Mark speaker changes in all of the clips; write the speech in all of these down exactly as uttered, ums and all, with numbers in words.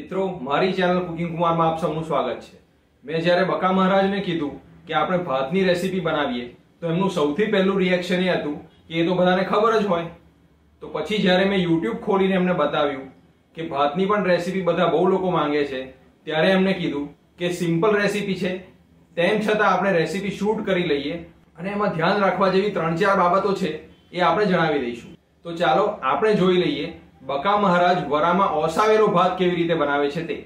Speaker 1: મિત્રો મારી channel cooking કુમારમાં આપ સૌનું સ્વાગત છે। મેં જ્યારે બકા મહારાજને કીધું કે આપણે ભાતની રેસીપી બનાવીએ તો એમનું સૌથી પહેલું રિએક્શન એ હતું કે એ તો બધાને ખબર જ હોય। તો પછી જ્યારે મેં યુટ્યુબ ખોલીને એમને બતાવ્યું કે ભાતની પણ રેસીપી બધા બહુ લોકો માંગે છે, ત્યારે એમને કીધું કે સિમ્પલ રેસીપી છે, તેમ છતાં આપણે રેસીપી શૂટ કરી લઈએ અને એમાં ધ્યાન રાખવા જેવી ત્રણ ચાર બાબતો છે એ આપણે જણાવી દઈશું। તો ચાલો આપણે જોઈ લઈએ બકા મહારાજ વરામાં ઓસાવેલો ભાત કેવી રીતે બનાવે છે તે।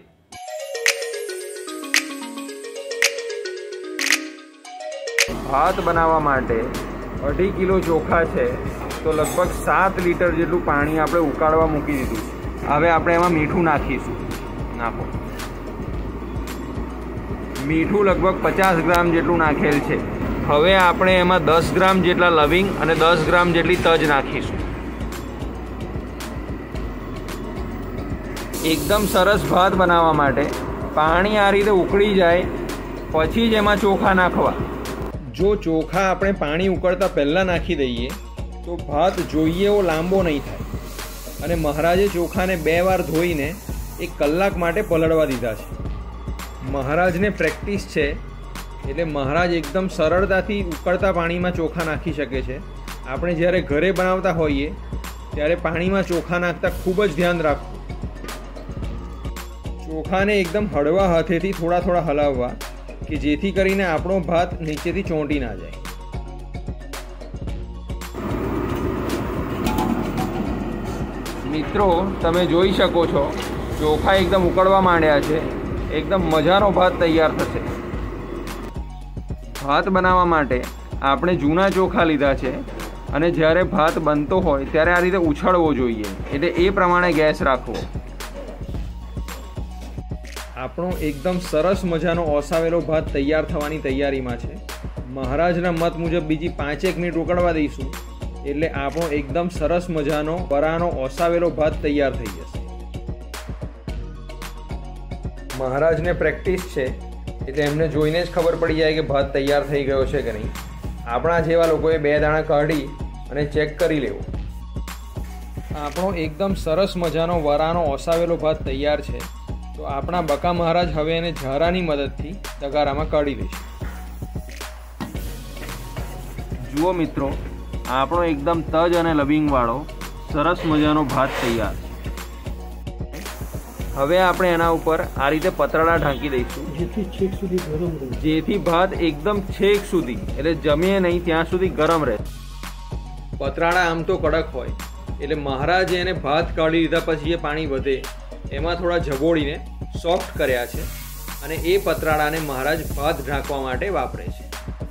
Speaker 1: ભાત બનાવવા માટે અઢી કિલો ચોખા છે તો લગભગ સાત લીટર જેટલું પાણી આપણે ઉકાળવા મૂકી દીધું છે। હવે આપણે એમાં મીઠું નાખીશું। નાખો મીઠું લગભગ પચાસ ગ્રામ જેટલું નાખેલ છે। હવે આપણે એમાં દસ ગ્રામ જેટલા લવિંગ અને દસ ગ્રામ જેટલી તજ નાખીશું। એકદમ સરસ ભાત બનાવવા માટે પાણી આ રીતે ઉકળી જાય પછી જ એમાં ચોખા નાખવા। જો ચોખા આપણે પાણી ઉકળતા પહેલાં નાખી દઈએ તો ભાત જોઈએ એવો લાંબો નહીં થાય। અને મહારાજે ચોખાને બે વાર ધોઈને એક કલાક માટે પલળવા દીધા છે। મહારાજને પ્રેક્ટિસ છે એટલે મહારાજ એકદમ સરળતાથી ઉકળતા પાણીમાં ચોખા નાખી શકે છે। આપણે જ્યારે ઘરે બનાવતા હોઈએ ત્યારે પાણીમાં ચોખા નાખતા ખૂબ જ ધ્યાન રાખવું। ચોખાને એકદમ હળવા હાથેથી થોડા થોડા હલાવવા કે જેથી કરીને આપણો ભાત નીચેથી ચોંટી ના જાય। મિત્રો તમે જોઈ શકો છો ચોખા એકદમ ઉકળવા માંડ્યા છે, એકદમ મજાનો ભાત તૈયાર થશે। ભાત બનાવવા માટે આપણે જૂના ચોખા લીધા છે અને જ્યારે ભાત બનતો હોય ત્યારે આ રીતે ઉછળવો જોઈએ, એટલે એ પ્રમાણે ગેસ રાખવો। આપણો એકદમ સરસ મજાનો ઓસાવેલો ભાત તૈયાર થવાની તૈયારીમાં છે। મહારાજના મત મુજબ બીજી પાંચેક મિનિટ ઉકળવા દઈશું એટલે આપણો એકદમ સરસ મજાનો વરાનો ઓસાવેલો ભાત તૈયાર થઈ જશે। મહારાજને પ્રેક્ટિસ છે એટલે એમને જોઈને જ ખબર પડી જાય કે ભાત તૈયાર થઈ ગયો છે કે નહીં। આપણા જેવા લોકોએ બે દાણા કાઢી અને ચેક કરી લેવો। આપણો એકદમ સરસ મજાનો વરાનો ઓસાવેલો ભાત તૈયાર છે તો આપણા બકા મહારાજ હવે એને ઝારાની મદદથી તગારામાં કાઢી દેશે। જુઓ મિત્રો, આપણો એકદમ તજ અને લવિંગવાળો સરસ મજાનો ભાત તૈયાર છે। હવે આપણે એના ઉપર આ રીતે પતરાળા ઢાંકી દઈશું જેથી છેક સુધી ગરમ રહે, જેથી ભાત એકદમ છેક સુધી એટલે જમે નહીં ત્યાં સુધી ગરમ રહે। પતરાળા આમ તો કડક હોય એટલે મહારાજે એને ભાત કાઢી લીધા પછી એ પાણી વધે એમાં થોડા ઝઘોડીને સોફ્ટ કર્યા છે અને એ પતરાળાને મહારાજ ભાત ઢાંકવા માટે વાપરે છે।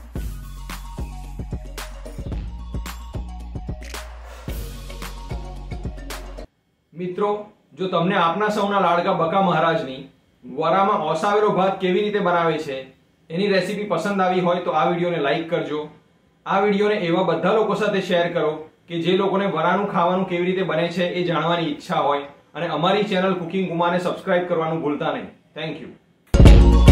Speaker 1: મિત્રો, જો તમને આપના સૌના લાડકા બકા મહારાજની વરામાં ઓસાવેલો ભાત કેવી રીતે બનાવે છે એની રેસીપી પસંદ આવી હોય તો આ વિડીયોને લાઈક કરજો। આ વિડીયોને એવા બધા લોકો સાથે શેર કરો કે જે લોકોને વરાનું ખાવાનું કેવી રીતે બને છે એ જાણવાની ઈચ્છા હોય, અને અમારી ચેનલ કુકિંગ કુમારને સબસ્ક્રાઇબ કરવાનું ભૂલતા નહીં। Thank you.